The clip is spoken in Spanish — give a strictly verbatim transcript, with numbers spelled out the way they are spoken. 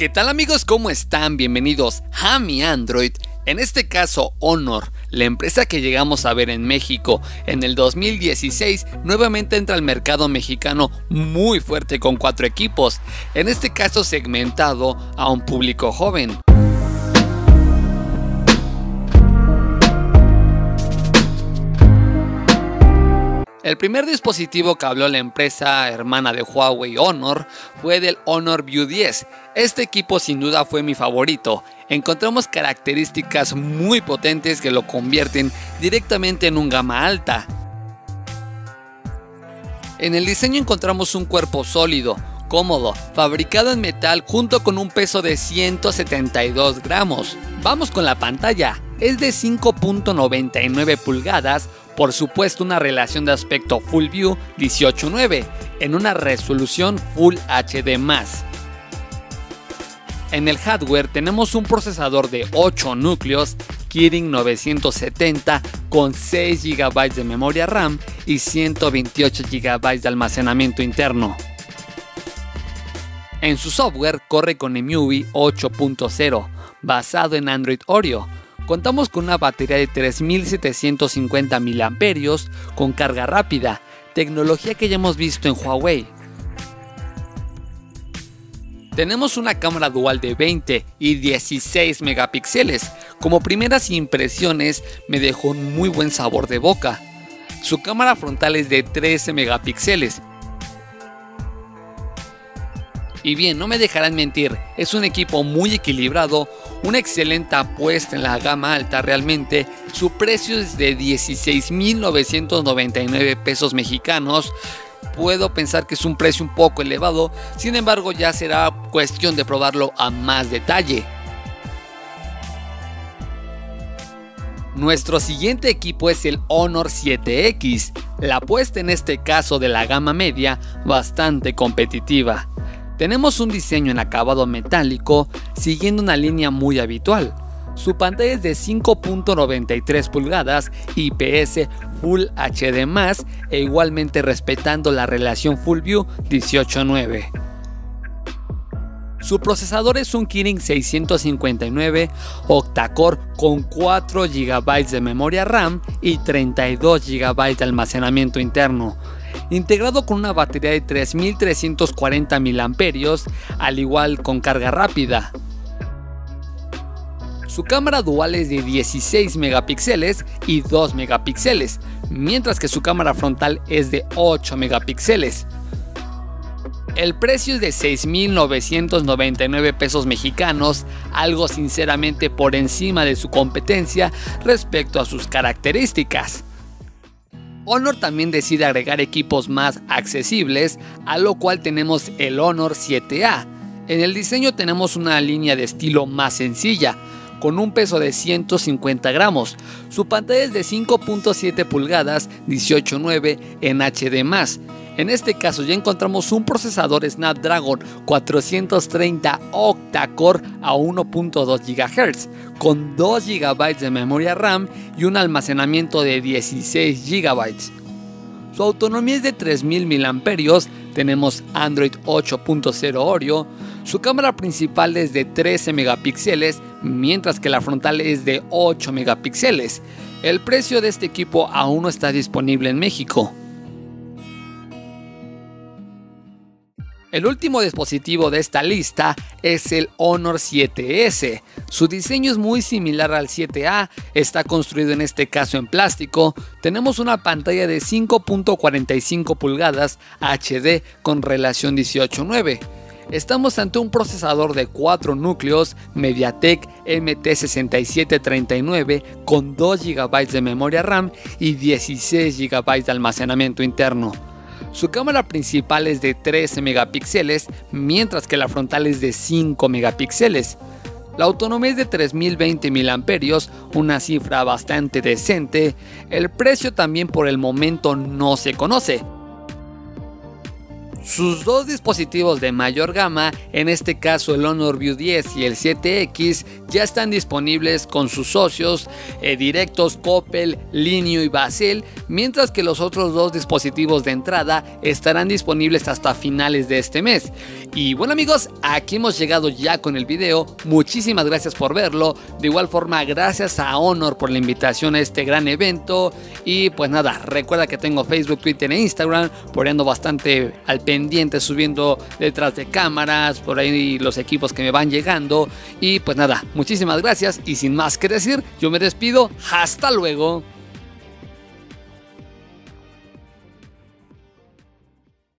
¿Qué tal amigos? ¿Cómo están? Bienvenidos a Mi Android. En este caso Honor, la empresa que llegamos a ver en México en el dos mil dieciséis, nuevamente entra al mercado mexicano muy fuerte con cuatro equipos, en este caso segmentado a un público joven. El primer dispositivo que habló la empresa hermana de Huawei, Honor, fue del Honor View diez. Este equipo sin duda fue mi favorito. Encontramos características muy potentes que lo convierten directamente en un gama alta. En el diseño encontramos un cuerpo sólido, cómodo, fabricado en metal junto con un peso de ciento setenta y dos gramos. Vamos con la pantalla. Es de cinco punto noventa y nueve pulgadas, por supuesto una relación de aspecto Full View dieciocho nueve en una resolución Full H D más. En el hardware tenemos un procesador de ocho núcleos Kirin novecientos setenta con seis gigabytes de memoria RAM y ciento veintiocho gigabytes de almacenamiento interno. En su software corre con E M U I ocho punto cero, basado en Android Oreo. Contamos con una batería de tres mil setecientos cincuenta miliamperios hora con carga rápida, tecnología que ya hemos visto en Huawei. Tenemos una cámara dual de veinte y dieciséis megapíxeles. Como primeras impresiones me dejó un muy buen sabor de boca. Su cámara frontal es de trece megapíxeles. Y bien, no me dejarán mentir, es un equipo muy equilibrado, una excelente apuesta en la gama alta realmente. Su precio es de dieciséis mil novecientos noventa y nueve pesos mexicanos. Puedo pensar que es un precio un poco elevado, sin embargo ya será cuestión de probarlo a más detalle. Nuestro siguiente equipo es el Honor siete X, la apuesta en este caso de la gama media bastante competitiva. Tenemos un diseño en acabado metálico siguiendo una línea muy habitual. Su pantalla es de cinco punto noventa y tres pulgadas I P S Full H D más, e igualmente respetando la relación Full View dieciocho nueve. Su procesador es un Kirin seiscientos cincuenta y nueve octa-core con cuatro gigabytes de memoria RAM y treinta y dos gigabytes de almacenamiento interno, integrado con una batería de tres mil trescientos cuarenta miliamperios hora, al igual con carga rápida. Su cámara dual es de dieciséis megapíxeles y dos megapíxeles, mientras que su cámara frontal es de ocho megapíxeles. El precio es de seis mil novecientos noventa y nueve pesos mexicanos, algo sinceramente por encima de su competencia respecto a sus características. Honor también decide agregar equipos más accesibles, a lo cual tenemos el Honor siete A. En el diseño tenemos una línea de estilo más sencilla, con un peso de ciento cincuenta gramos. Su pantalla es de cinco punto siete pulgadas dieciocho nueve en H D más. En este caso ya encontramos un procesador Snapdragon cuatrocientos treinta octa-core a uno punto dos gigahercios con dos gigabytes de memoria RAM y un almacenamiento de dieciséis gigabytes. Su autonomía es de tres mil miliamperios hora, tenemos Android ocho punto cero Oreo. Su cámara principal es de trece megapíxeles, mientras que la frontal es de ocho megapíxeles. El precio de este equipo aún no está disponible en México. El último dispositivo de esta lista es el Honor siete S. Su diseño es muy similar al siete A, está construido en este caso en plástico. Tenemos una pantalla de cinco punto cuarenta y cinco pulgadas H D con relación dieciocho nueve. Estamos ante un procesador de cuatro núcleos MediaTek M T sesenta y siete treinta y nueve con dos gigabytes de memoria RAM y dieciséis gigabytes de almacenamiento interno. Su cámara principal es de trece megapíxeles, mientras que la frontal es de cinco megapíxeles. La autonomía es de tres mil veinte miliamperios hora, una cifra bastante decente. El precio también por el momento no se conoce. Sus dos dispositivos de mayor gama, en este caso el Honor View diez y el siete X, ya están disponibles con sus socios eh, directos Coppel, Linio y Basel, mientras que los otros dos dispositivos de entrada estarán disponibles hasta finales de este mes. Y bueno amigos, aquí hemos llegado ya con el video. Muchísimas gracias por verlo. De igual forma, gracias a Honor por la invitación a este gran evento. Y pues nada, recuerda que tengo Facebook, Twitter e Instagram, por ahí ando bastante al pendiente subiendo detrás de cámaras, por ahí los equipos que me van llegando. Y pues nada, muchísimas gracias y sin más que decir, yo me despido. Hasta luego.